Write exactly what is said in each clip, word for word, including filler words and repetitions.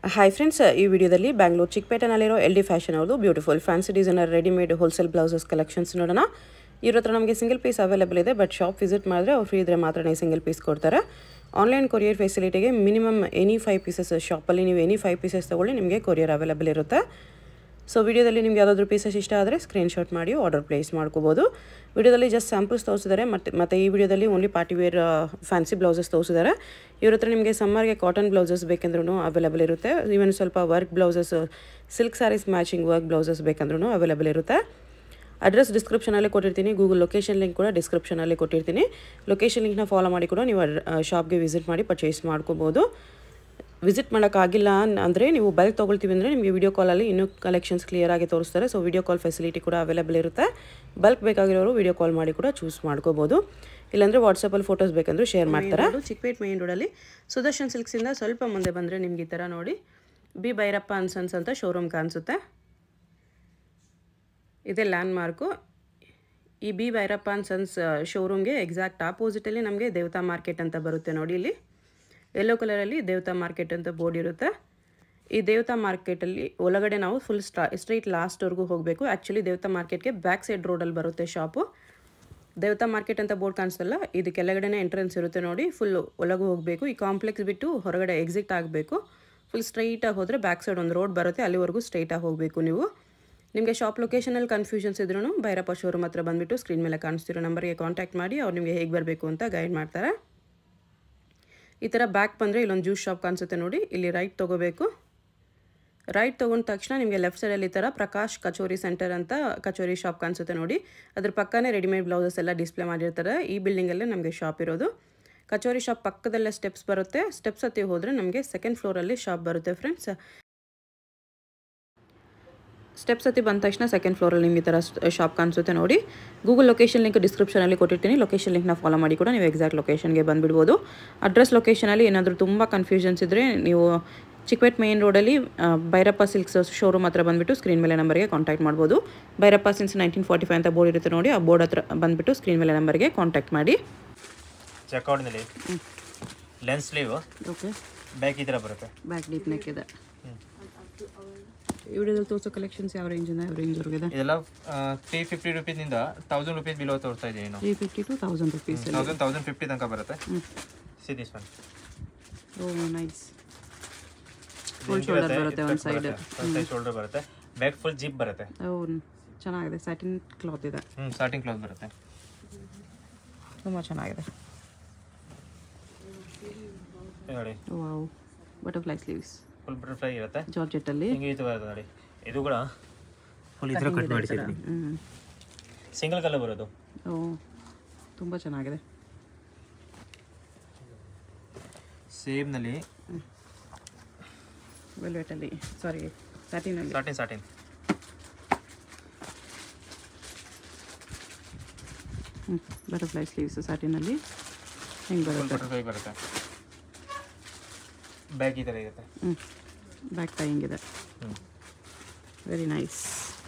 Hi friends, ಈ ವಿಡಿಯೋದಲ್ಲಿ ಬ್ಯಾಂಗ್ಳೂರು ಚಿಕ್ಕಪೇಟೆನಲ್ಲಿರೋ ಎಲ್ ಡಿ ಫ್ಯಾಷನ್ ಅವ್ರದ್ದು beautiful fancy designer readymade wholesale blouses collections ನೋಡೋಣ. ಇವ್ರ ಹತ್ರ ನಮಗೆ ಸಿಂಗಲ್ ಪೀಸ್ ಅವೈಲೇಬಲ್ ಇದೆ, ಬಟ್ ಶಾಪ್ ವಿಸಿಟ್ ಮಾಡಿದ್ರೆ ಅವ್ರು ಫ್ರೀ ಇದ್ದರೆ ಮಾತ್ರ ಸಿಂಗಲ್ ಪೀಸ್ ಕೊಡ್ತಾರೆ. ಆನ್ಲೈನ್ ಕೊರಿಯರ್ ಫೆಸಿಲಿಟಿಗೆ ಮಿನಿಮಮ್ ಎನಿ ಫೈವ್ ಪೀಸಸ್ ಶಾಪಲ್ಲಿ ನೀವು ಎನಿ ಫೈವ್ ಪೀಸಸ್ ತೊಗೊಳ್ಳಿ, ನಿಮಗೆ ಕೊರಿಯರ್ ಅವೈಲೇಬಲ್ ಇರುತ್ತೆ. ಸೊ ವಿಡಿಯೋದಲ್ಲಿ ನಿಮ್ಗೆ ಯಾವುದಾದ್ರೂ ಪೀಸಸ್ ಇಷ್ಟ ಆದರೆ ಸ್ಕ್ರೀನ್ಶಾಟ್ ಮಾಡಿ ಆರ್ಡರ್ ಪ್ಲೇಸ್ ಮಾಡ್ಕೋಬೋದು. ವಿಡಿಯೋದಲ್ಲಿ ಜಸ್ಟ್ ಸ್ಯಾಂಪಲ್ಸ್ ತೋರಿಸಿದ್ದಾರೆ, ಮತ್ತು ಮತ್ತು ಈ ವಿಡಿಯೋದಲ್ಲಿ only party wear fancy blouses ತೋರಿಸಿದ್ದಾರೆ. ಇವ್ರ ಹತ್ರ ನಿಮಗೆ ಸಮ್ಮರ್ಗೆ ಕಾಟನ್ ಬ್ಲೌಸಸ್ ಬೇಕೆಂದ್ರೂ ಅವೈಲೇಬಲ್ ಇರುತ್ತೆ. ಈವನ್ ಸ್ವಲ್ಪ work blouses, silk sarees matching work blouses ಬೇಕಂದ್ರೂ ಅವೈಲೇಬಲ್ ಇರುತ್ತೆ. ಅಡ್ರೆಸ್ ಡಿಸ್ಕ್ರಿಪ್ಷನಲ್ಲಿ ಕೊಟ್ಟಿರ್ತೀನಿ, ಗೂಗಲ್ ಲೊಕೇಶನ್ ಲಿಂಕ್ ಕೂಡ ಡಿಸ್ಕ್ರಿಪ್ಷನಲ್ಲಿ ಕೊಟ್ಟಿರ್ತೀನಿ. ಲೊಕೇಶನ್ ಲಿಂಕ್ನ ಫಾಲೋ ಮಾಡಿ ಕೂಡ ನೀವು ಶಾಪ್ಗೆ ವಿಸಿಟ್ ಮಾಡಿ ಪರ್ಚೇಸ್ ಮಾಡ್ಕೋಬೋದು. ವಿಸಿಟ್ ಮಾಡೋಕ್ಕಾಗಿಲ್ಲ ಅಂದರೆ ನೀವು ಬಲ್ಕ್ ತೊಗೊಳ್ತೀವಿ ಅಂದರೆ ನಿಮಗೆ ವಿಡಿಯೋ ಕಾಲಲ್ಲಿ ಇನ್ನೂ ಕಲೆಕ್ಷನ್ಸ್ ಕ್ಲಿಯರಾಗಿ ತೋರಿಸ್ತಾರೆ. ಸೊ ವಿಡಿಯೋ ಕಾಲ್ ಫೆಸಿಲಿಟಿ ಕೂಡ ಅವೈಲೇಬಲ್ ಇರುತ್ತೆ. ಬಲ್ಕ್ ಬೇಕಾಗಿರೋರು ವಿಡಿಯೋ ಕಾಲ್ ಮಾಡಿ ಕೂಡ ಚೂಸ್ ಮಾಡ್ಕೋಬೋದು. ಇಲ್ಲಾಂದರೆ ವಾಟ್ಸಪ್ಪಲ್ಲಿ ಫೋಟೋಸ್ ಬೇಕಂದ್ರೆ ಶೇರ್ ಮಾಡ್ತಾರೆ. ಚಿಕ್ಕಪೇಟ್ ಮೇನ್ ರೋಡಲ್ಲಿ ಸುದರ್ಶನ್ ಸಿಲ್ಕ್ಸಿಂದ ಸ್ವಲ್ಪ ಮುಂದೆ ಬಂದರೆ ನಿಮ್ಗೆ ಈ ಥರ ನೋಡಿ ಬಿ ಭೈರಪ್ಪ ಆ್ಯಂಡ್ ಸನ್ಸ್ ಅಂತ ಶೋರೂಮ್ ಕಾಣಿಸುತ್ತೆ. ಇದೇ ಲ್ಯಾಂಡ್ ಮಾರ್ಕು. ಈ ಬಿ ಭೈರಪ್ಪ ಆ್ಯಂಡ್ ಸನ್ಸ್ ಶೋರೂಮ್ಗೆ ಎಕ್ಸಾಕ್ಟ್ ಆಪೋಸಿಟಲ್ಲಿ ನಮಗೆ ದೇವತಾ ಮಾರ್ಕೆಟ್ ಅಂತ ಬರುತ್ತೆ ನೋಡಿ. ಇಲ್ಲಿ ಯೆಲ್ಲೋ ಕಲರಲ್ಲಿ ದೇವತಾ ಮಾರ್ಕೆಟ್ ಅಂತ ಬೋರ್ಡ್ ಇರುತ್ತೆ. ಈ ದೇವತಾ ಮಾರ್ಕೆಟಲ್ಲಿ ಒಳಗಡೆ ನಾವು ಫುಲ್ ಸ್ಟ್ರಾ ಸ್ಟ್ರೈಟ್ ಲಾಸ್ಟ್ವರೆಗೂ ಹೋಗಬೇಕು. ಆ್ಯಕ್ಚುಲಿ ದೇವತಾ ಮಾರ್ಕೆಟ್ಗೆ ಬ್ಯಾಕ್ ಸೈಡ್ ರೋಡಲ್ಲಿ ಬರುತ್ತೆ ಶಾಪು. ದೇವತಾ ಮಾರ್ಕೆಟ್ ಅಂತ ಬೋರ್ಡ್ ಕಾಣಿಸ್ತಲ್ಲ, ಇದು ಕೆಳಗಡೆನೇ ಎಂಟ್ರೆನ್ಸ್ ಇರುತ್ತೆ ನೋಡಿ. ಫುಲ್ ಒಳಗೂ ಹೋಗಬೇಕು. ಈ ಕಾಂಪ್ಲೆಕ್ಸ್ ಬಿಟ್ಟು ಹೊರಗಡೆ ಎಕ್ಸಿಟ್ ಆಗಬೇಕು. ಫುಲ್ ಸ್ಟ್ರೈಟಾಗಿ ಹೋದರೆ ಬ್ಯಾಕ್ ಸೈಡ್ ಒಂದು ರೋಡ್ ಬರುತ್ತೆ, ಅಲ್ಲಿವರೆಗೂ ಸ್ಟ್ರೈಟಾಗಿ ಹೋಗಬೇಕು ನೀವು. ನಿಮಗೆ ಶಾಪ್ ಲೊಕೇಶನಲ್ಲಿ ಕನ್ಫ್ಯೂಷನ್ಸ್ ಇದ್ರೂ ಭೈರಪ್ಪ ಶೋರೂಮ್ ಹತ್ರ ಬಂದುಬಿಟ್ಟು ಸ್ಕ್ರೀನ್ ಮೇಲೆ ಕಾಣಿಸ್ತಿರೋ ನಂಬರ್ಗೆ ಕಾಂಟ್ಯಾಕ್ಟ್ ಮಾಡಿ ಅವ್ರು ನಿಮಗೆ ಹೇಗೆ ಬರಬೇಕು ಅಂತ ಗೈಡ್ ಮಾಡ್ತಾರೆ. ಈ ಥರ ಬ್ಯಾಕ್ ಬಂದರೆ ಇಲ್ಲೊಂದು ಜ್ಯೂಸ್ ಶಾಪ್ ಕಾಣಿಸುತ್ತೆ ನೋಡಿ. ಇಲ್ಲಿ ರೈಟ್ ತೊಗೋಬೇಕು. ರೈಟ್ ತೊಗೊಂಡ ತಕ್ಷಣ ನಿಮಗೆ ಲೆಫ್ಟ್ ಸೈಡಲ್ಲಿ ಈ ಥರ ಪ್ರಕಾಶ್ ಕಚೋರಿ ಸೆಂಟರ್ ಅಂತ ಕಚೋರಿ ಶಾಪ್ ಕಾಣಿಸುತ್ತೆ ನೋಡಿ. ಅದ್ರ ಪಕ್ಕನೇ ರೆಡಿಮೇಡ್ ಬ್ಲೌಸಸ್ ಎಲ್ಲ ಡಿಸ್ಪ್ಲೇ ಮಾಡಿರ್ತಾರೆ. ಈ ಬಿಲ್ಡಿಂಗಲ್ಲೇ ನಮಗೆ ಶಾಪ್ ಇರೋದು. ಕಚೋರಿ ಶಾಪ್ ಪಕ್ಕದಲ್ಲೇ ಸ್ಟೆಪ್ಸ್ ಬರುತ್ತೆ. ಸ್ಟೆಪ್ಸ್ ಹತ್ತಿ ಹೋದರೆ ನಮಗೆ ಸೆಕೆಂಡ್ ಫ್ಲೋರಲ್ಲಿ ಶಾಪ್ ಬರುತ್ತೆ ಫ್ರೆಂಡ್ಸ್. ಸ್ಟೆಪ್ಸ್ ಹತ್ತಿ ಬಂದ ತಕ್ಷಣ ಸೆಕೆಂಡ್ ಫ್ಲೋರಲ್ಲಿ ನಿಮಗೆ ಈ ಥರ ಶಾಪ್ ಕಾಣಿಸುತ್ತೆ ನೋಡಿ. ಗೂಗಲ್ ಲೊಕೇಶನ್ ಲಿಂಕ್ ಡಿಸ್ಕ್ರಿಪ್ಷನಲ್ಲಿ ಕೊಟ್ಟಿರ್ತೀನಿ. ಲೊಕೇಶನ್ ಲಿಂಕ್ನ ಫಾಲೋ ಮಾಡಿ ಕೂಡ ನೀವು ಎಕ್ಸಾಕ್ಟ್ ಲೊಕೇಶನ್ಗೆ ಬಂದುಬಿಡ್ಬೋದು. ಅಡ್ರೆಸ್ ಲೊಕೇಶನಲ್ಲಿ ಏನಾದರೂ ತುಂಬ ಕನ್ಫ್ಯೂಷನ್ಸ್ ಇದ್ದರೆ ನೀವು ಚಿಕ್ಕಪೇಟ್ ಮೇನ್ ರೋಡಲ್ಲಿ ಭೈರಪ್ಪ ಸಿಲ್ಕ್ಸ್ ಶೋರೂಮ್ ಹತ್ರ ಬಂದುಬಿಟ್ಟು ಸ್ಕ್ರೀನ್ ಮೇಲೆ ನಂಬರ್ಗೆ ಕಾಂಟ್ಯಾಕ್ಟ್ ಮಾಡ್ಬೋದು. Bhairappa since nineteen forty five ಅಂತ ಬೋರ್ಡ್ ಇರುತ್ತೆ ನೋಡಿ. ಆ ಬೋರ್ಡ್ ಹತ್ರ ಬಂದುಬಿಟ್ಟು ಸ್ಕ್ರೀನ್ ಮೇಲೆ ನಂಬರ್ಗೆ ಕಾಂಟ್ಯಾಕ್ಟ್ ಮಾಡಿ. ಚೆಕ್ಔಟ್ನಲ್ಲಿ ಲೆನ್ಸ್ ಸ್ಲೀವ್, ಓಕೆ, ಬ್ಯಾಕ್ ಈ ಥರ ಬರುತ್ತೆ. ಬ್ಯಾಕ್ ಡೀಪ್ ನೆಕ್ ಇದೆ. ವಿಡಿಯೋದಲ್ಲಿ ತೋರಿಸೋ ಕಲೆಕ್ಷನ್ಸ್ ಯಾವ ರೇಂಜಿಂದ ಯಾವ ರೇಂಜ್ವರೆಗೆ ಇದೆ? ಇದೆಲ್ಲ ತ್ರೀ ಫಿಫ್ಟಿ ರುಪೀಸಿಂದ ತೌಸಂಡ್ ರುಪೀಸ್ ಬಿಲೋ ತೋರಿಸ್ತಾ ಇದ್ದೀವಿ ನಾವು. Three fifty to thousand rupees thousand thousand fifty ತನಕ ಬರುತ್ತೆ. See this one. Oh nice. Full shoulder ಬರುತ್ತೆ, ಒಂದು ಸೈಡ್ ಒಂದು ಸೈಡ್ ಶೋಲ್ಡರ್ ಬರುತ್ತೆ, ಬ್ಯಾಕ್ ಫುಲ್ ಜಿಪ್ ಬರುತ್ತೆ. ಓ ಚೆನ್ನಾಗಿದೆ. ಸ್ಯಾಟಿನ್ ಕ್ಲಾತ್ ಇದೆ. ಹ್ಞೂ ಸ್ಯಾಟಿನ್ ಕ್ಲಾತ್ ಬರುತ್ತೆ, ತುಂಬ ಚೆನ್ನಾಗಿದೆ ನೋಡಿ. Wow, butterfly sleeves, full butterfly ಇರುತ್ತೆ ಜಾರ್ಜೆಟ್ ಅಲ್ಲಿ. ಹಿಂಗೆ ಇದು ಬರುತ್ತೆ ನೋಡಿ. ಇದು ಕೂಡ ಫುಲ್ ಈ ಥರ ಕಟ್ ಮಾಡಿಸಿದ್ದೀನಿ. ಹ್ಞೂ ಸಿಂಗಲ್ ಕಲರ್ ಬರೋದು. ಓ ತುಂಬ ಚೆನ್ನಾಗಿದೆ. ಸೇಮ್ನಲ್ಲಿ ವೆಲ್ವೆಟಲ್ಲಿ, ಸಾರಿ ಸ್ಯಾಟಿನಲ್ಲಿ, ಸಾಟಿನ್ ಸಾಟಿನ್ ಹ್ಞೂ ಬಟರ್ಫ್ಲೈ ಸ್ಲೀವ್ಸ್ ಸ್ಯಾಟಿನಲ್ಲಿ ಹೆಂಗೆ ಬರುತ್ತೆ? ಬಟರ್ಫ್ಲೈ ಬರುತ್ತೆ. ಬ್ಯಾಕ್ ಈ ಥರ ಇರುತ್ತೆ. ಹ್ಞೂ ಬ್ಯಾಕ್ ಟೈಯಿಂಗ್ ಇದೆ. ಹ್ಞೂ ವೆರಿ ನೈಸ್.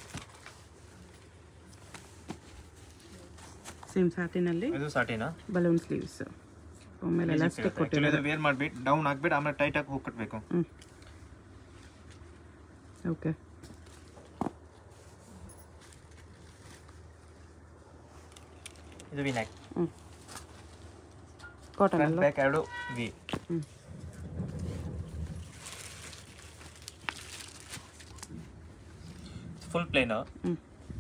ಸೇಮ್ ಸ್ಯಾಟಿನಲ್ಲಿ ಇದು ಸಾಟಿನಾ ಬಲೂನ್ ಸ್ಲೀವ್ಸ್. ಆಮೇಲೆ ಎಲಾಸ್ಟಿಕ್ ಕೊಟ್ಟಿರೋದು. ವೇರ್ ಮಾಡಿಬಿಟ್ಟು ಡೌನ್ ಹಾಕ್ಬಿಟ್ಟು ಆಮೇಲೆ ಟೈಟಾಗಿ ಹೋಗಿ ಕಟ್ಟಬೇಕು. ಹ್ಞೂ ಓಕೆ. ಇದು ವಿ ನೆಕ್. ಹ್ಞೂ ಕಾಟನ್ ಅಲ್ಲ, ಬ್ಯಾಕ್ ಎರಡು ವಿ. ಹ್ಞೂ ಫುಲ್ ಪ್ಲೇನ್. ಹ್ಞೂ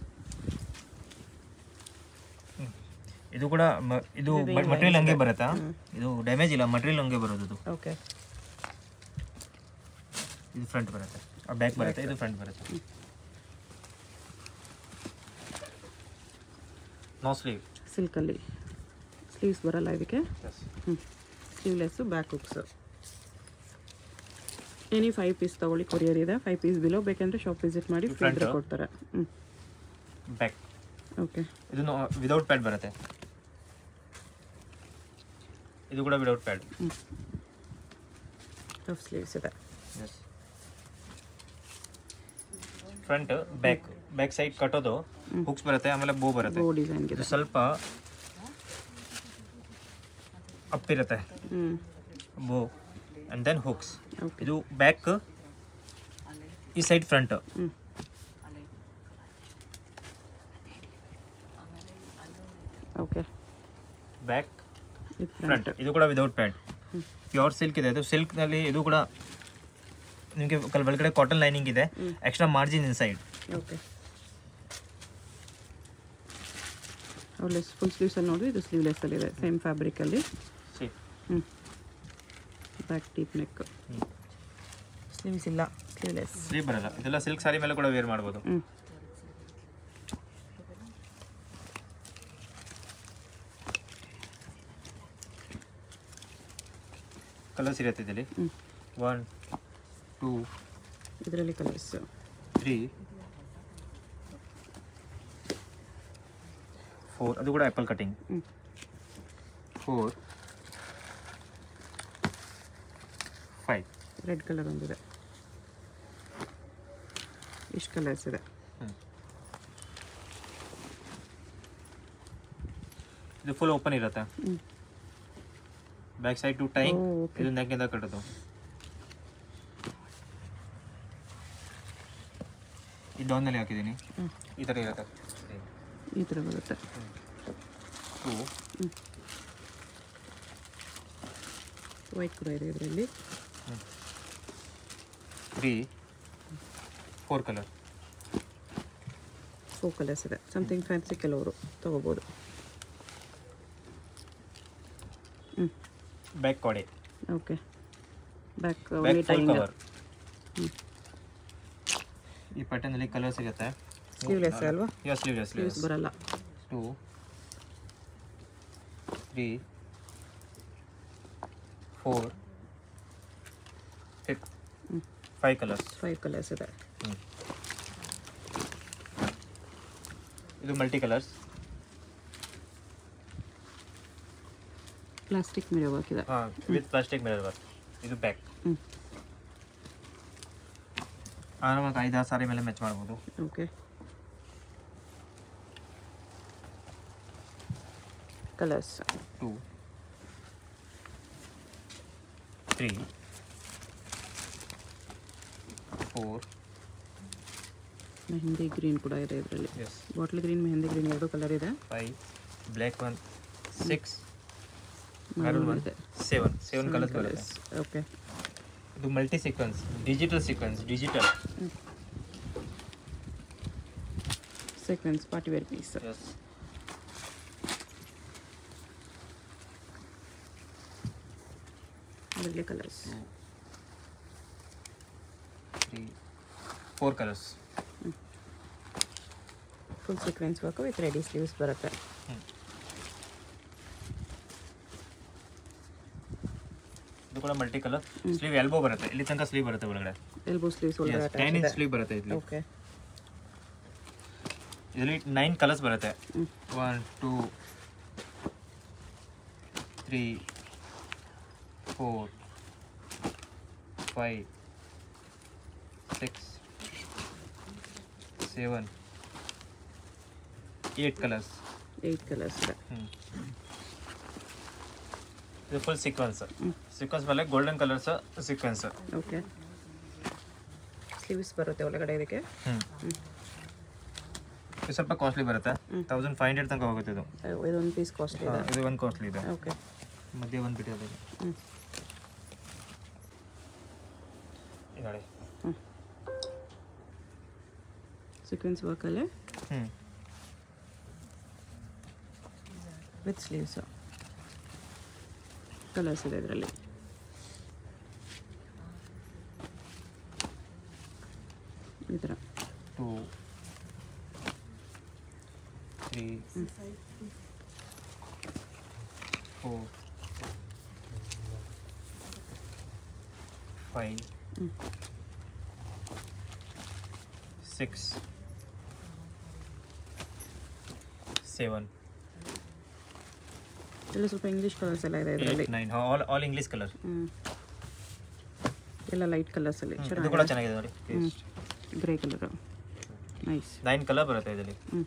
ಇದು ಕೂಡ ಇದು ಮಟೀರಿಯಲ್ ಹಂಗೆ ಬರುತ್ತಾ? ಇದು ಡ್ಯಾಮೇಜ್ ಇಲ್ಲ, ಮಟೀರಿಯಲ್ ಹಂಗೆ ಬರೋದು. ಇದು ಓಕೆ. ಇದು ಫ್ರಂಟ್ ಬರುತ್ತೆ, ಬ್ಯಾಕ್ ಬರುತ್ತೆ, ಇದು ಫ್ರಂಟ್ ಬರುತ್ತೆ. No sleeve. ಸಿಲ್ಕಲ್ಲಿ ಸ್ಲೀವ್ಸ್ ಬರಲ್ಲ ಇದಕ್ಕೆ. ಹ್ಞೂ sleeveless, back hooks. Any five piece ತೊಗೊಳ್ಳಿ, ಕೊರಿಯರ್ ಇದೆ. ಫೈವ್ ಪೀಸ್ ಬಿಲೋ ಬೇಕಂದರೆ ಶಾಪ್ ವಿಸಿಟ್ ಮಾಡಿ ಫ್ರೀ ಕೊಡ್ತಾರೆ. ಹ್ಞೂ ಬ್ಯಾಕ್ ಓಕೆ. ಇದು ವಿದೌಟ್ ಪ್ಯಾಡ್ ಬರುತ್ತೆ. ಇದು ಕೂಡ ವಿದೌಟ್ ಪ್ಯಾಡ್. ಹ್ಞೂ ಟಫ್ ಸ್ಲೀವ್ಸ್ ಇದೆ. ಫ್ರಂಟ್ ಬ್ಯಾಕ್ ಬ್ಯಾಕ್ ಸೈಡ್ ಕಟ್ಟೋದು ಹುಕ್ಸ್ ಬರುತ್ತೆ, ಆಮೇಲೆ ಬೋ ಬರುತ್ತೆ. ಬೋ ಡಿಸೈನ್ ಇದೆ. ಸ್ವಲ್ಪ ಅಪ್ ಇರುತ್ತೆ ಬೋ, and then hooks. Okay. ಇದು ಬ್ಯಾಕ್ ಈ ಸೈಡ್ ಫ್ರಂಟ್. ಹ್ಞೂ ಓಕೆ. ಬ್ಯಾಕ್ ಇದು ಫ್ರಂಟ್. ಇದು ಕೂಡ ವಿದೌಟ್ ಪ್ಯಾಡ್, ಪ್ಯೂರ್ ಸಿಲ್ಕ್ ಇದೆ. ಇದು ಸಿಲ್ಕ್ನಲ್ಲಿ ಇದು ಕೂಡ ನಿಮಗೆ ಒಳಗಡೆ ಕಾಟನ್ ಲೈನಿಂಗ್ ಇದೆ, extra margin inside. Okay. ಒಳ್ಳೆ ಫುಲ್ ಸ್ಲೀವ್ಸಲ್ಲಿ ನೋಡಿ, ಇದು ಸ್ಲೀವ್ಲೆಸ್ಸಲ್ಲಿ ಇದೆ, ಸೇಮ್ ಫ್ಯಾಬ್ರಿಕಲ್ಲಿ. ಹ್ಞೂ ಬ್ಯಾಕ್ ಟೀಪ್ ನೆಕ್, ಸ್ಲೀವ್ಸ್ ಇಲ್ಲ, ಸ್ಲೀವ್ಲೆಸ್. ಸ್ಲೀವ್ ಬರಲ್ಲ. ಇದೆಲ್ಲ ಸಿಲ್ಕ್ ಸಾರಿ ಮೇಲೆ ಕೂಡ ವೇರ್ ಮಾಡ್ಬೋದು. ಹ್ಞೂ ಕಲರ್ಸ್ ಇರುತ್ತೆ ಇದರಲ್ಲಿ. ಒನ್ ಟೂ ಇದರಲ್ಲಿ ಕಲರ್ಸ್ ತ್ರೀ ಫೋರ್. ಅದು ಕೂಡ apple cutting. Four five. Red colour ಒಂದಿದೆ. ಇಷ್ಟು ಕಲರ್ಸ್ ಇದೆ. ಇದು ಫುಲ್ ಓಪನ್ ಇರುತ್ತೆ. Back side to tie. ಇದು ನೆಕ್ಕಿಂದ ಕಟ್ಟೋದು. ಈ ಡೌನಲ್ಲಿ ಹಾಕಿದ್ದೀನಿ. ಈ ಥರ ಇರುತ್ತೆ. ಈ ಥರ ಬರುತ್ತೆ. ಟೂ ವೈಟ್ ಕೂಡ ಇದೆ ಇದರಲ್ಲಿ. Three four colour. Four colours ಇದೆ. ಸಮಥಿಂಗ್ ಫ್ಯಾನ್ಸಿ ಕೆಲವರು ತೊಗೋಬೋದು. ಹ್ಞೂ ಬ್ಯಾಕ್ ಕಾಡೆ. Okay. Back back full cover. ಹ್ಞೂ ಈ ಪ್ಯಾಟರ್ನಲ್ಲಿ ಕಲರ್ ಸಿಗುತ್ತೆ. ಸ್ಲೀವ್ಲೆಸ್ ಅಲ್ವಾ? Yeah sleeveless. ಸ್ಲೀವ್ಸ್ ಬರಲ್ಲ. Two three four six five colours. Five colours ಇದೆ. ಇದು multi colours. Plastic mirror work ಇದೆ. ಹಾಂ, ವಿತ್ ಪ್ಲಾಸ್ಟಿಕ್ ಮಿರರ್ ವರ್ಕ್. ಇದು ಬ್ಯಾಕ್. ಹ್ಞೂ ಆರಾಮಾಗಿ ಐದಾರು ಸಾರಿ ಮೇಲೆ ಮ್ಯಾಚ್ ಮಾಡ್ಬೋದು. Okay. Colours two three four. Mehndi green ಕೂಡ ಇದೆ ಇದರಲ್ಲಿ. Yes. Bottle green, mehndi green ಎರಡು ಕಲರ್ ಇದೆ. Five, black one, six, maroon one, seven. Seven colours ಬರುತ್ತೆ. ಓಕೆ. ಇದು multi sequence, digital sequence. Digital sequence party wear piece. Yes. ಅದರಲ್ಲಿ colours three four colours. Full sequence work with ready sleeves ಬರುತ್ತೆ. ಇದು ಕೂಡ multi colour. Sleeve elbow ಬರುತ್ತೆ, ಇಲ್ಲಿ ತನಕ sleeve ಬರುತ್ತೆ ಒಳಗಡೆ. ಎಲ್ಬೋ ಸ್ಲೀವ್ಸ್ ಒಳಗಡೆ ಟೆನ್ ಇಂಚ್ ಸ್ಲೀವ್ ಬರುತ್ತೆ ಇಲ್ಲಿ. ಓಕೆ. ಇದರಲ್ಲಿ ನೈನ್ ಕಲರ್ಸ್ ಬರುತ್ತೆ. One two three four five six seven eight colours. Eight colours ಇದೆ. ಇದು ಫುಲ್ ಸೀಕ್ವೆನ್ಸ್. ಸೀಕ್ವೆನ್ಸ್ ಮೇಲೆ golden colours sequence. Okay. Sleeves ಬರುತ್ತೆ ಒಳಗಡೆ ಇದಕ್ಕೆ. ಇದು ಸ್ವಲ್ಪ ಕಾಸ್ಟ್ಲಿ ಬರುತ್ತೆ. ತೌಸಂಡ್ ಫೈವ್ ಹಂಡ್ರೆಡ್ ತನಕ ಹೋಗುತ್ತೆ ಇದು. ಇದೊಂದು ಪೀಸ್ ಕಾಸ್ಟ್ಲಿ ಇದೆ. ಇದು ಒಂದು ಕಾಸ್ಟ್ಲಿ ಇದೆ. ಓಕೆ. ಮಧ್ಯೆ ಒಂದು ಬಿಟ್ಟು ಹ್ಞೂ ನೋಡಿ. ಹ್ಞೂ ಸೀಕ್ವೆನ್ಸ್ ವರ್ಕಲ್ಲೇ ಹ್ಞೂ ವಿತ್ ಸ್ಲೀವ್ಸು. ಕಲರ್ಸ್ ಇದೆ ಇದರಲ್ಲಿ. ಈ ಥರ two three four five six seven ಎಲ್ಲ ಸ್ವಲ್ಪ ಇಂಗ್ಲೀಷ್ ಕಲರ್ಸ್ ಎಲ್ಲ ಇದೆ ಇದರಲ್ಲಿ. Nine all all English colour. ಹ್ಞೂ ಎಲ್ಲ ಲೈಟ್ ಕಲರ್ಸಲ್ಲಿ ಇದು ಕೂಡ ಚೆನ್ನಾಗಿದೆ ನೋಡಿ. Grey colour nice. Nine colour ಬರುತ್ತೆ ಇದರಲ್ಲಿ. ಹ್ಞೂ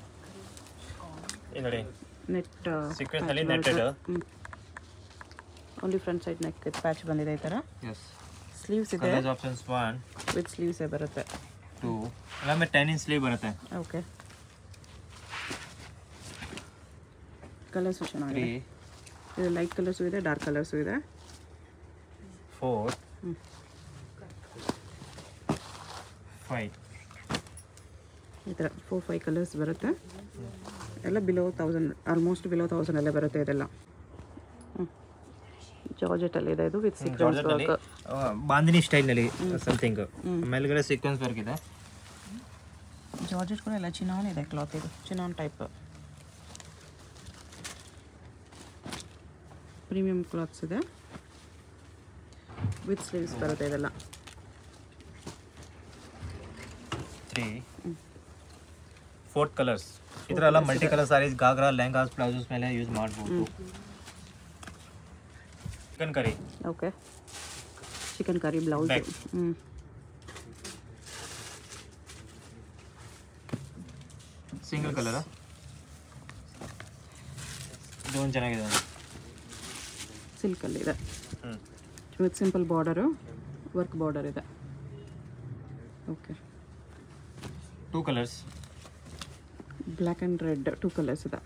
ಇದು ನೋಡಿ ನೆಟ್ ಸೀಕ್ವೆನ್ಸ್ ನಲ್ಲಿ netted. Only front side neck patch ಬಂದಿದೆ ಈ ಥರ. ಎಸ್. ಸ್ಲೀವ್ಸ್ ಇದೆ. ಕಲರ್ಸ್ ಆಪ್ಷನ್ಸ್ ಒನ್ ವಿತ್ ಸ್ಲೀವ್ಸೇ ಬರುತ್ತೆ. ಟೂ ಆಮೇಲೆ ಟೆನ್ ಇಂಚ್ ಸ್ಲೀವ್ ಬರುತ್ತೆ. ಓಕೆ. ಕಲರ್ಸು ಚೆನ್ನಾಗಿದೆ. ಇದು ಲೈಟ್ ಕಲರ್ಸು ಇದೆ, ಡಾರ್ಕ್ ಕಲರ್ಸು ಇದೆ. ಫೋರ್ ಫೈವ್ ಈ ಥರ ಫೋರ್ ಫೈವ್ ಕಲರ್ಸ್ ಬರುತ್ತೆ. ಎಲ್ಲ ಬಿಲೋ ತೌಸಂಡ್, ಆಲ್ಮೋಸ್ಟ್ ಬಿಲೋ ತೌಸಂಡಲ್ಲೇ ಬರುತ್ತೆ ಇದೆಲ್ಲ. ಜಾರ್ಜೆಟಲ್ಲಿ ಇದೆ ಇದು ವಿತ್ ಸೀಕ್ವೆನ್ಸ್ ವರ್ಕ್. ಬಾಂದಿನಿ ಸ್ಟೈಲ್ನಲ್ಲಿ ಸಮಥಿಂಗ್ ಮೇಲ್ಗಡೆ ಸೀಕ್ವೆನ್ಸ್ ವರ್ಕ್ ಇದೆ. ಜಾರ್ಜೆಟ್ ಕೂಡ ಎಲ್ಲ ಚಿನಾನ್ ಇದೆ ಕ್ಲಾತ್, ಇದು ಚಿನಾನ್ ಟೈಪ್ ಪ್ರೀಮಿಯಂ ಕ್ಲಾತ್ಸ್ ಇದೆ ವಿತ್ ಸ್ಲೀವ್ಸ್ ಬರುತ್ತೆ ಇದೆಲ್ಲ. Three fourth colours. ಈ ಥರ ಎಲ್ಲ multi colour sarees, ghagra, lehengas, blouses ಮೇಲೆ ಯೂಸ್ ಮಾಡ್ಬೋದು. Chikankari. Okay. Chicken curry blouse. ಹ್ಞೂ. Single colour. ಇದು ಒಂದು ಚೆನ್ನಾಗಿದೆ. ಸಿಲ್ಕಲ್ಲಿ ಇದೆ with simple border, work border ಇದೆ. Okay. Two colours. Black and red two colours ಇದೆ.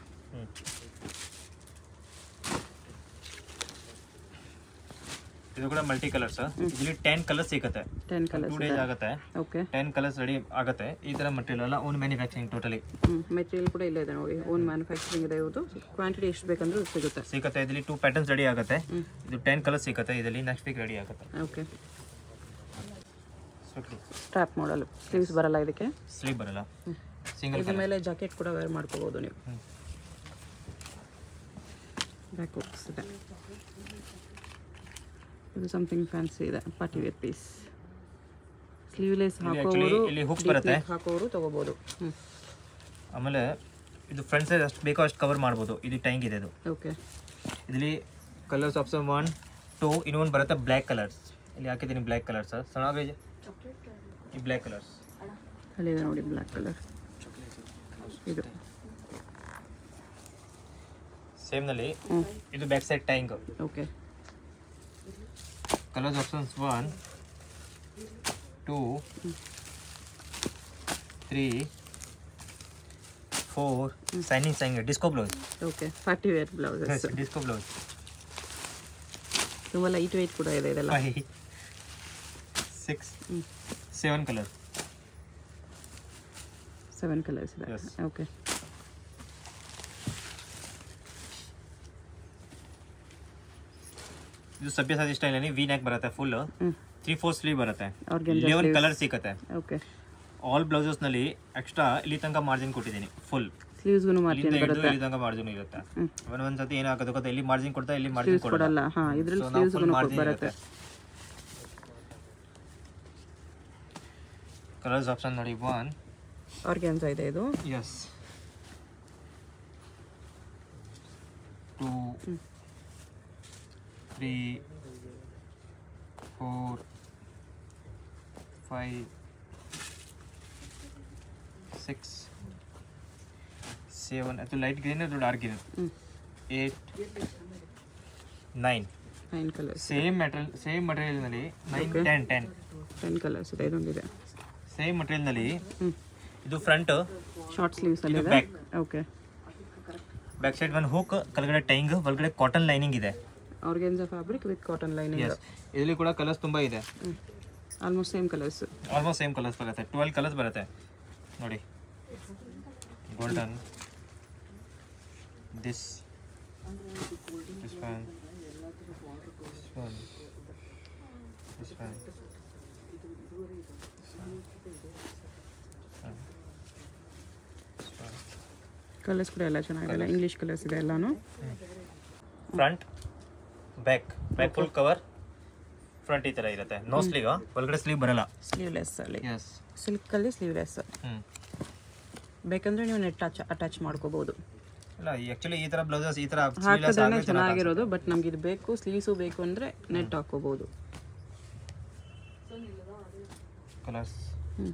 ಇದು ಕೂಡ ಮಲ್ಟಿ ಕಲರ್ಸ್. ಇಲ್ಲಿ ಟೆನ್ ಕಲರ್ಸ್ ಸಿಗುತ್ತೆ. ಟೆನ್ ಕಲರ್ಸ್ ಟೂ ಡೇಸ್ ಆಗುತ್ತೆ. ಓಕೆ. ಟೆನ್ ಕಲರ್ಸ್ ರೆಡಿ ಆಗುತ್ತೆ. ಈ ಥರ ಮಟೀರಿಯಲ್ ಎಲ್ಲ ಓನ್ ಮ್ಯಾನುಫ್ಯಾಕ್ಚರಿಂಗ್ ಟೋಟಲಿ. ಹ್ಞೂ. ಮೆಟೀರಿಯಲ್ ಕೂಡ ಇಲ್ಲೇ ಇದೆ ನೋಡಿ, ಓನ್ ಮ್ಯಾನುಫ್ಯಾಕ್ಚರಿಂಗ್ ಇದೆ ಇವ್ರದ್ದು. ಕ್ವಾಂಟಿಟಿ ಎಷ್ಟು ಬೇಕಂದ್ರೂ ಸಿಗುತ್ತೆ ಸಿಗುತ್ತೆ ಇದರಲ್ಲಿ. ಟೂ ಪ್ಯಾಟರ್ನ್ಸ್ ರೆಡಿ ಆಗುತ್ತೆ. ಇದು ಟೆನ್ ಕಲರ್ಸ್ ಸಿಗುತ್ತೆ ಇದರಲ್ಲಿ. ನೆಕ್ಸ್ಟ್ ವೀಕ್ ರೆಡಿ ಆಗುತ್ತೆ. ಓಕೆ. ಸ್ಟ್ರಾಪ್ ಮಾಡಲು ಸ್ಲೀವ್ಸ್ ಬರಲ್ಲ ಇದಕ್ಕೆ. ಸ್ಲೀವ್ ಬರಲ್ಲ. ಸಿಂಗಲ್. ಇದ್ರ ಮೇಲೆ ಜಾಕೆಟ್ ಕೂಡ ವೇರ್ ಮಾಡ್ಕೋಬೋದು ನೀವು. ಬ್ಯಾಕ್ ಹುಕ್ಸ್ ಇದೆ. ಇದು ಸಮಥಿಂಗ್ ಫ್ಯಾನ್ಸಿ ಇದೆ, ಪಾರ್ಟಿ ವೇರ್ ಪೀಸ್. ಸ್ಲೀವ್ಲೆಸ್ ಹಾಕೋರು, ಇಲ್ಲಿ ಹುಕ್ ಬರುತ್ತೆ, ಹಾಕೋರು ತಗೋಬೋದು. ಹ್ಞೂ. ಆಮೇಲೆ ಇದು ಫ್ರಂಟ್ ಸೈಡ್ ಅಷ್ಟು ಬೇಕೋ ಅಷ್ಟು ಕವರ್ ಮಾಡ್ಬೋದು. ಇದು ಟೈಂಗ್ ಇದೆ ಇದು. ಓಕೆ. ಇದರಲ್ಲಿ ಕಲರ್ಸ್ ಆಪ್ಷನ್ ಒನ್ ಟೂ ಇನ್ನೊಂದು ಬರುತ್ತೆ ಬ್ಲ್ಯಾಕ್ ಕಲರ್ಸ್. ಇಲ್ಲಿ ಹಾಕಿದ್ದೀನಿ ಬ್ಲ್ಯಾಕ್ ಕಲರ್ಸ್. ಚೆನ್ನಾಗಿ ಈ ಬ್ಲ್ಯಾಕ್ ಕಲರ್ಸ್ ಅಲ್ಲಿದೆ ನೋಡಿ, ಬ್ಲ್ಯಾಕ್ ಕಲರ್. ಇದು ಸೇಮ್ನಲ್ಲಿ ಇದು back side tying. Okay. Colours options one two three four shining shining disco blouse. Okay. Party wear blouses. Disco blouse. ತುಂಬ ಲೈಟ್ ವೆಯ್ಟ್ ಕೂಡ ಇದೆ ಇದೆಲ್ಲ. Five six seven colour. Seven colours ಇದೆ. ಓಕೆ. ಇದು ಸಭ್ಯಸಾಚಿ ಸ್ಟೈಲಲ್ಲಿ ವಿ ನೆಕ್ ಬರುತ್ತೆ. Full three four sleeve ಬರುತ್ತೆ. ಲೆವೆನ್ ಕಲರ್ ಸಿಗುತ್ತೆ. ಓಕೆ. ಆಲ್ ಬ್ಲೌಸಸ್ನಲ್ಲಿ ಎಕ್ಸ್ಟ್ರಾ ಇಲ್ಲಿ ತನಕ ಮಾರ್ಜಿನ್ ಕೊಟ್ಟಿದ್ದೀನಿ. ಫುಲ್ ಸ್ಲೀವ್ಸ್ಗೂ ಮಾರ್ಜಿನ್ ಬರುತ್ತೆ. ಇಲ್ಲಿ ತನಕ ಮಾರ್ಜಿನ್ ಇರುತ್ತೆ. ಒಂದೊಂದ್ಸತಿ ಏನಾಗುತ್ತೆ ಗೊತ್ತಾ, ಇಲ್ಲಿ ಮಾರ್ಜಿನ್ ಕೊಡ್ತಾ ಇಲ್ಲಿ ಮಾರ್ಜಿನ್ ಕೊಡಲ್ಲ. ಹಾಂ, ಇದರಲ್ಲಿ ಸ್ಲೀವ್ಸ್ಗೂ ಬರುತ್ತೆ. ಕಲರ್ಸ್ ಆಪ್ಷನ್ ನೋಡಿ. ಒನ್ ಆರ್ಗ್ಯಾನ್ಸಾ ಇದೆ ಇದು. Yes. Two three four five six seven. ಅದು ಲೈಟ್ ಗ್ರೀನ್, ಅದು dark green. Eight nine nine colours. Same material same ಮಟೀರಿಯಲ್ನಲ್ಲಿ nine ten ten ten colours ಇದೆ. ಇದೊಂದಿದೆ ಸೇಮ್ ಮಟೀರಿಯಲ್ನಲ್ಲಿ. ಇದು ಫ್ರಂಟ್ ಶಾರ್ಟ್ ಸ್ಲೀವ್ಸ್ ಅಲ್ಲಿ ಇದೆ. ಬ್ಯಾಕ್. ಓಕೆ. ಬ್ಯಾಕ್ ಸೈಡ್ ಒಂದು ಹೂಕ್, ಕೆಳಗಡೆ ಟೈಂಗ್, ಒಳಗಡೆ ಕಾಟನ್ ಲೈನಿಂಗ್ ಇದೆ. Organza fabric with cotton lining. ಇದರಲ್ಲಿ ಕೂಡ ಕಲರ್ಸ್ ತುಂಬ ಇದೆ. Almost same colours. Almost same colours ಬರುತ್ತೆ. ಟ್ವೆಲ್ ಕಲರ್ಸ್ ಬರುತ್ತೆ ನೋಡಿ. Golden, this this one, this one, this one, colours ಕೂಡ ಎಲ್ಲ ಚೆನ್ನಾಗಿದೆ. ಇಂಗ್ಲೀಷ್ ಕಲರ್ಸ್ ಇದೆ ಎಲ್ಲಾನು. Front back back full cover. Front ಈ ಥರ ಇರುತ್ತೆ. ನೋ ಸ್ಲೀವ್, ಒಳಗಡೆ ಸ್ಲೀವ್ ಬರಲ್ಲ. ಸ್ಲೀವ್ಲೆಸ್ ಅಲ್ಲಿ. ಎಸ್. ಸಿಲ್ಕಲ್ಲಿ ಸ್ಲೀವ್ಲೆಸ್. ಹ್ಞೂ. ಬೇಕಂದ್ರೆ ನೀವು ನೆಟ್ ಅಟ್ಯಾಚ್ ಅಟ್ಯಾಚ್ ಮಾಡ್ಕೋಬಹುದು. ಅಲ್ಲ, ಆ್ಯಕ್ಚುಲಿ ಈ ಥರ ಬ್ಲೌಸಸ್ ಈ ಥರ ಹಾಕಿದ್ರೆ ಚೆನ್ನಾಗಿರೋದು. ಬಟ್ ನಮ್ಗೆ ಇದು ಬೇಕು, ಸ್ಲೀವ್ಸು ಬೇಕು ಅಂದರೆ ನೆಟ್ ಹಾಕೋಬಹುದು. ಕಲರ್ಸ್. ಹ್ಞೂ.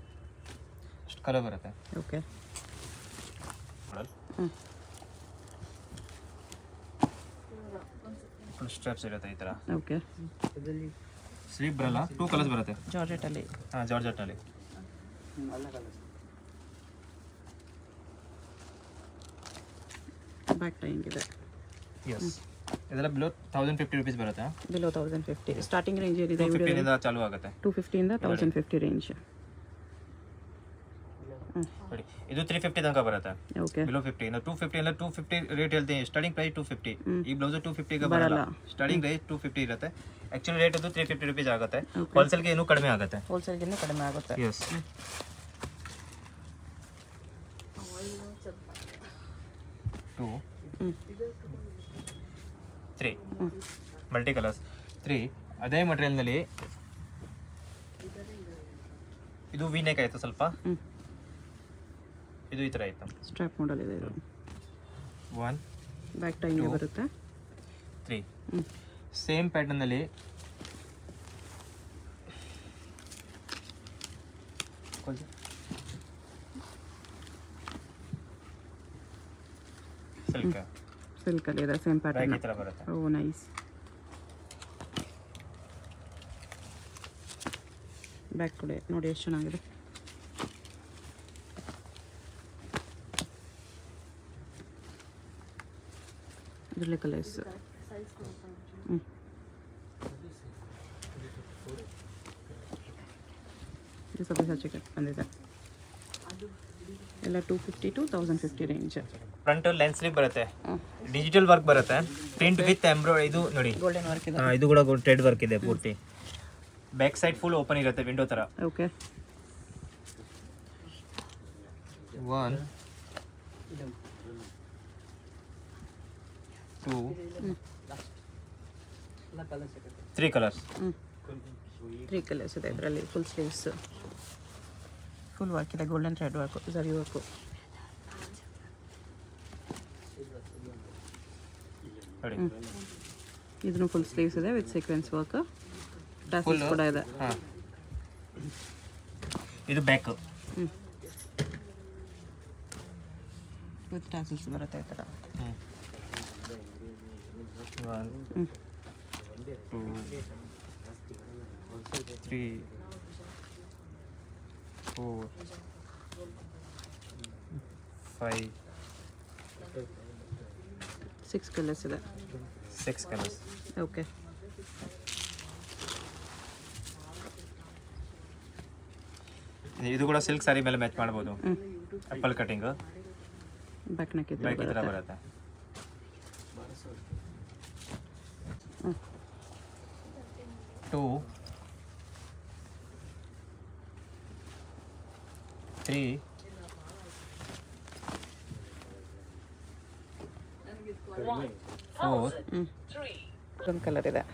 ಅಷ್ಟು ಕಲರ್ ಬರುತ್ತೆ. ಓಕೆ. ಹ್ಞೂ. ಫುಲ್ ಸ್ಟ್ರಾಪ್ಸ್ ಇರುತ್ತೆ ಈ ಥರ. ಓಕೆ. ಸ್ಲೀವ್ ಬರಲ್ಲ, ಟೂ ಕಲರ್ಸ್ ಬರುತ್ತೆ ಜಾರ್ಜೆಟಲ್ಲಿ. ಹಾಂ ಜಾರ್ಜೆಟ್ನಲ್ಲಿ. ಬ್ಯಾಕ್ ಟೈಂಗ್ ಇದೆ. ಎಸ್ ಇದೆಲ್ಲ ಬಿಲೋ ತೌಸಂಡ್ ಫಿಫ್ಟಿ ರುಪೀಸ್ ಬರುತ್ತೆ. Below thousand fifty starting range ಏನಿದೆ? ಫಿಫ್ಟೀನಿಂದ ಚಾಲು ಆಗುತ್ತೆ. ಟೂ ಫಿಫ್ಟಿಯಿಂದ ತೌಸಂಡ್ ಫಿಫ್ಟಿ ರೇಂಜ್. ನೋಡಿ ಇದು ತ್ರೀ ಫಿಫ್ಟಿ ತನಕ ಬರುತ್ತೆ. ಓಕೆ. ಬಿಲೋ ಫಿಫ್ಟಿ ಇನ್ನು ಟೂ ಫಿಫ್ಟಿ ಇಲ್ಲ ಟೂ ಫಿಫ್ಟಿ ರೇಟ್ ಹೇಳ್ತೀನಿ. Starting price two fifty. ಈ ಬ್ಲೌಸ್ ಟೂ ಫಿಫ್ಟಿಗೆ ಬರಲ್ಲ. ಸ್ಟಾರ್ಟಿಂಗ್ ರೇಟ್ ಟೂ ಫಿಫ್ಟಿ ಇರುತ್ತೆ. ಆ್ಯಕ್ಚುಲಿ ರೇಟ್ ಅದು ತ್ರೀ ಫಿಫ್ಟಿ ರುಪೀಸ್ ಆಗುತ್ತೆ. ಹೋಲ್ಸೇಲ್ಗೆ ಇನ್ನೂ ಕಡಿಮೆ ಆಗುತ್ತೆ. ಹೋಲ್ಸೇಲ್ಗೆ ಇನ್ನೂ ಕಡಿಮೆ ಆಗುತ್ತೆ. Yes. Two three multi colours three. ಅದೇ ಮಟೀರಿಯಲ್ನಲ್ಲಿ ಇದು ವಿ ನೆಕ್ ಆಯಿತು ಸ್ವಲ್ಪ. ಇದು ಈ ಥರ ಆಯಿತು. ಸ್ಟ್ರಾಪ್ ಮಾಡಲ್ ಇದೆ ಇದು. ಒನ್ ಬ್ಯಾಕ್ ಟೈಮ್ ಬರುತ್ತೆ. ತ್ರೀ ಸೇಮ್ ಪ್ಯಾಟರ್ನಲ್ಲಿ ಸಿಲ್ಕ್ ಸಿಲ್ಕಲ್ಲಿ ಇದೆ ಸೇಮ್ ಪ್ಯಾಟರ್ನ್. ಈ ಥರ ಬರುತ್ತೆ. ಓ ನೈಸ್. ಬ್ಯಾಕ್ ಕೂಡ ನೋಡಿ ಎಷ್ಟು ಚೆನ್ನಾಗಿದೆ. ಇದರಲ್ಲೇ ಕಲರ್ಸ್. ಹ್ಞೂ ಇದು ಸ್ವಲ್ಪ ಚಿಕನ್ ಬಂದಿದೆ. ಎಲ್ಲ two fifty to thousand fifty range. Front lens sleeve ಬರುತ್ತೆ. ಡಿಜಿಟಲ್ ವರ್ಕ್ ಬರುತ್ತೆ. Print with embroid. ಇದು ನೋಡಿ ಗೋಲ್ಡನ್ ವರ್ಕ್ ಇದೆ. ಇದು ಕೂಡ ಥ್ರೆಡ್ ವರ್ಕ್ ಇದೆ ಪೂರ್ತಿ. ಬ್ಯಾಕ್ ಸೈಡ್ ಫುಲ್ ಓಪನ್ ಇರುತ್ತೆ ವಿಂಡೋ ಥರ. Okay. One two three colours. Three colours ಇದೆ ಇದರಲ್ಲಿ. ಫುಲ್ ಸ್ಲೀವ್ಸ್ ಫುಲ್ ವರ್ಕ್ ಇದೆ. Golden thread work, zari work. ನೋಡಿ ಇದನ್ನು ಫುಲ್ ಸ್ಲೀವ್ಸ್ ಇದೆ ವಿತ್ ಸೀಕ್ವೆನ್ಸ್ ವರ್ಕ್. ಟಾಸಲ್ಸ್ ಕೂಡ ಇದೆ. ಹಾಂ ಇದು ಬ್ಯಾಕ್. ಹ್ಞೂ ವಿತ್ ಟಾಸಲ್ಸ್ ಬರುತ್ತೆ ಈ ಥರ. ಒನ್ ಹ್ಞೂ two three four five six colours ಇದೆ. Six colours. ಓಕೆ. ಇದು ಕೂಡ ಸಿಲ್ಕ್ ಸ್ಯಾರಿ ಮೇಲೆ ಮ್ಯಾಚ್ ಮಾಡ್ಬೋದು. Apple cutting. ಬ್ಯಾಕ್ ನೆಕ್ ಇದೆ. ಬ್ಯಾಕ್ ಈ ಥರ ಬರುತ್ತೆ. Two three four. ಹ್ಞೂ ಒಂದು ಕಲರ್ ಇದೆ.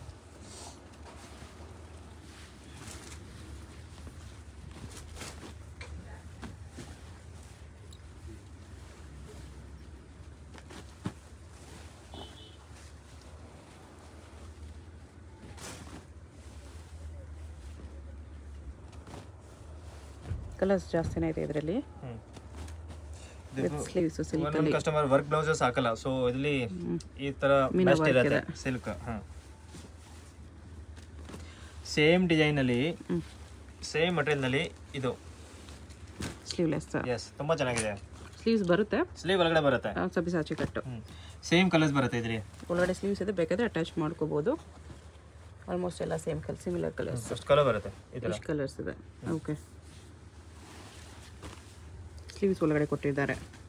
ಕಲರ್ಸ್ ಜಾಸ್ತಿನೇ ಇದೆ ಇದರಲ್ಲಿ. ಸ್ಲೀವ್ಸ್ ಸಿಲ್ಕ್ ಅಲ್ಲಿ. ಕಸ್ಟಮರ್ ವರ್ಕ್ ಬ್ಲೌಸಸ್ ಹಾಕಲ್ಲ, ಸೊ ಇಲ್ಲಿ ಈ ತರ ಬೆಸ್ಟ್ ಇರುತ್ತೆ ಸಿಲ್ಕ್. ಹಾಂ ಸೇಮ್ ಡಿಸೈನ್ ಅಲ್ಲಿ ಸೇಮ್ ಮಟೀರಿಯಲ್ ನಲ್ಲಿ ಇದು ಸ್ಲೀವ್ಲೆಸ್. ಎಸ್ ತುಂಬಾ ಚೆನ್ನಾಗಿದೆ. ಸ್ಲೀವ್ಸ್ ಬರುತ್ತೆ. ಸ್ಲೀವ್ ಒಳಗಡೆ ಬರುತ್ತೆ. ಸಬ್ಬಿಸಾಚಿ ಕಟ್ಟು. ಸೇಮ್ ಕಲರ್ಸ್ ಬರುತ್ತೆ ಇದ್ರಿ. ಒಳಗಡೆ ಸ್ಲೀವ್ಸ್ ಇದೆ, ಬೇಕಾದ್ರೆ ಅಟ್ಯಾಚ್ ಮಾಡ್ಕೋಬಹುದು. ಆಲ್ಮೋಸ್ಟ್ ಎಲ್ಲ ಸೇಮ್ ಕಲರ್, ಸಿಮಿಲರ್ ಕಲರ್ಸ್. ಎಷ್ಟು ಕಲರ್ ಬರುತ್ತೆ ಇದರ? ಎಷ್ಟು ಕಲರ್ಸ್ ಇದೆ. ಓಕೆ. ಸ್ಲೀವ್ಸ್ ಒಳಗಡೆ ಕೊಟ್ಟಿದ್ದಾರೆ.